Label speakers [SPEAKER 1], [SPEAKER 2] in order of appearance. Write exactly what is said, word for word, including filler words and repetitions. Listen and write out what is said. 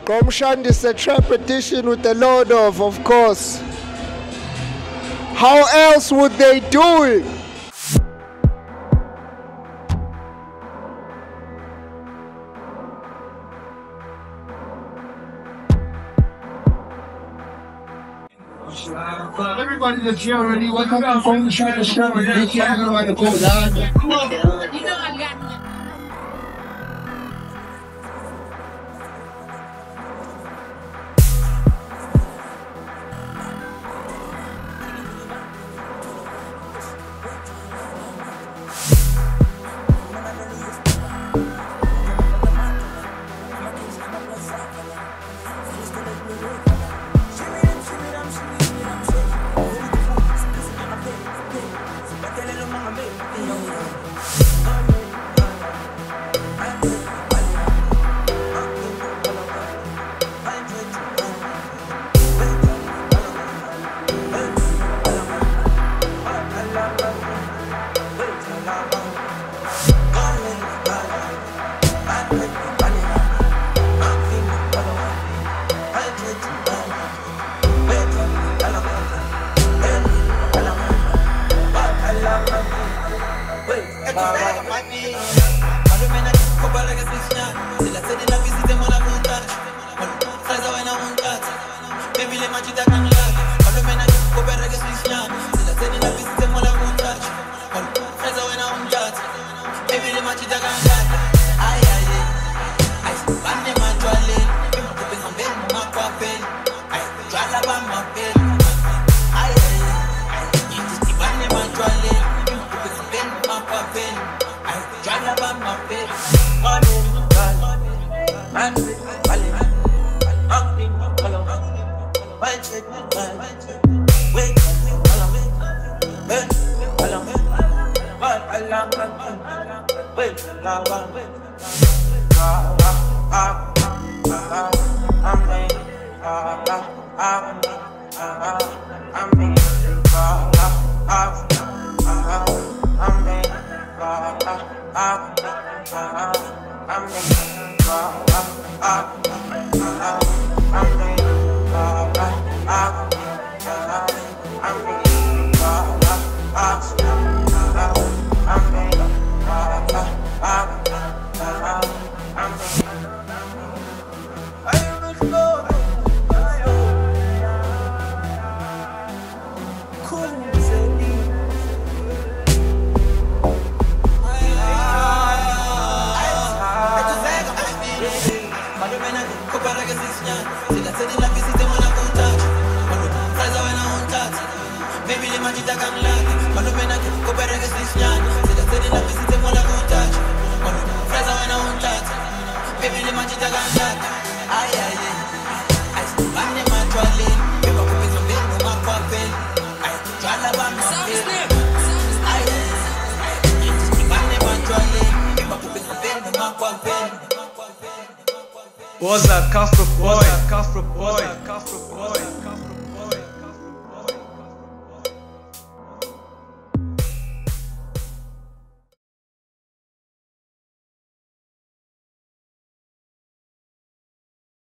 [SPEAKER 1] Gqom Shandis, a trap edition with a load of, of course. How else would they do it?
[SPEAKER 2] Uh, everybody that's here already, welcome to Gqom Shandis. Everybody go down. Come on. You know I got it.
[SPEAKER 3] Was a Casper boy, Casper boy.